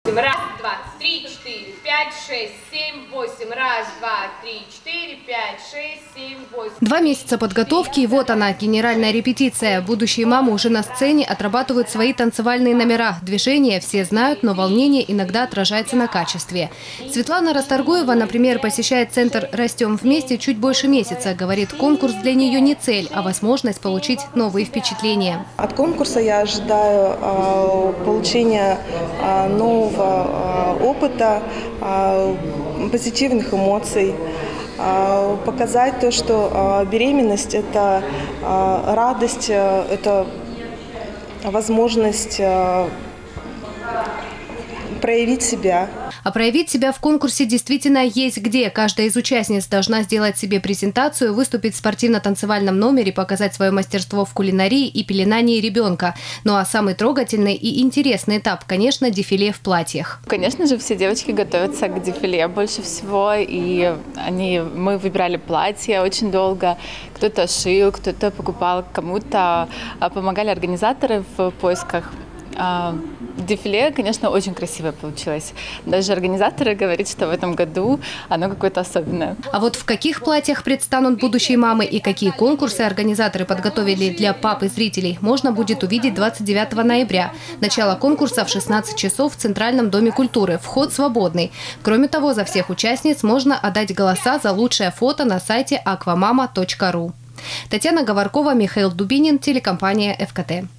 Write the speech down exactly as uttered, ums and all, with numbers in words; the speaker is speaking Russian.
Раз, два, три, четыре, пять, шесть, семь, восемь. Раз, два, три, четыре, пять, шесть, семь, восемь. Два месяца подготовки, и вот она, генеральная репетиция. Будущие мамы уже на сцене отрабатывают свои танцевальные номера. Движения все знают, но волнение иногда отражается на качестве. Светлана Расторгуева, например, посещает центр «Растем вместе» чуть больше месяца. Говорит, конкурс для нее не цель, а возможность получить новые впечатления. От конкурса я ожидаю э, получения э, нового э, опыта, э, позитивных эмоций, э, показать то, что э, беременность – это э, радость, э, это возможность э, проявить себя. А проявить себя в конкурсе действительно есть где. Каждая из участниц должна сделать себе презентацию, выступить в спортивно-танцевальном номере, показать свое мастерство в кулинарии и пеленании ребенка. Ну а самый трогательный и интересный этап, конечно, дефиле в платьях. Конечно же, все девочки готовятся к дефиле больше всего. И они, мы выбирали платья очень долго. Кто-то шил, кто-то покупал, кому-то помогали организаторы в поисках. Дефиле, конечно, очень красивое получилось. Даже организаторы говорят, что в этом году оно какое-то особенное. А вот в каких платьях предстанут будущие мамы и какие конкурсы организаторы подготовили для пап и зрителей, можно будет увидеть двадцать девятого ноября. Начало конкурса в шестнадцать часов в Центральном доме культуры. Вход свободный. Кроме того, за всех участниц можно отдать голоса за лучшее фото на сайте аквамама точка ру. Татьяна Говоркова, Михаил Дубинин, телекомпания эф ка тэ.